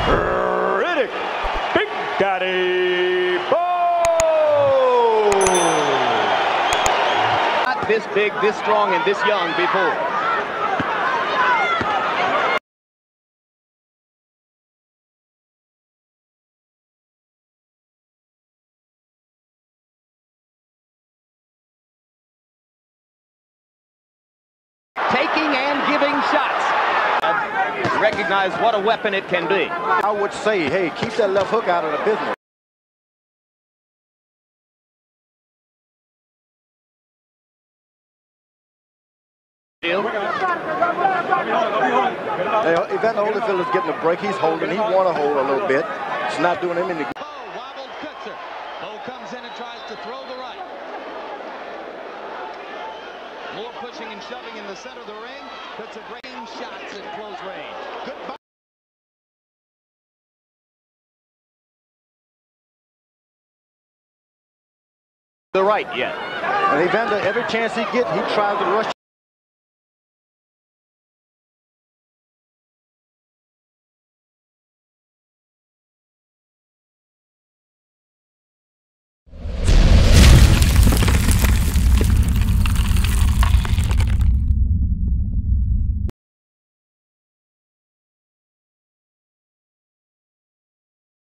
Riddick, Big Daddy Bowe. Not this big, this strong, and this young before. Taking and giving shots. Recognize what a weapon it can be. I would say, hey, keep that left hook out of the business. Hey, Evander Holyfield is getting a break. He's holding. He want to hold a little bit. It's not doing him any good. Bowe wobbled, cuts her. Bowe comes in and tries to throw the right. More pushing and shoving in the center of the ring. Puts a great shots at close range. Good. The right yet. And Evander, every chance he gets, he tries to rush.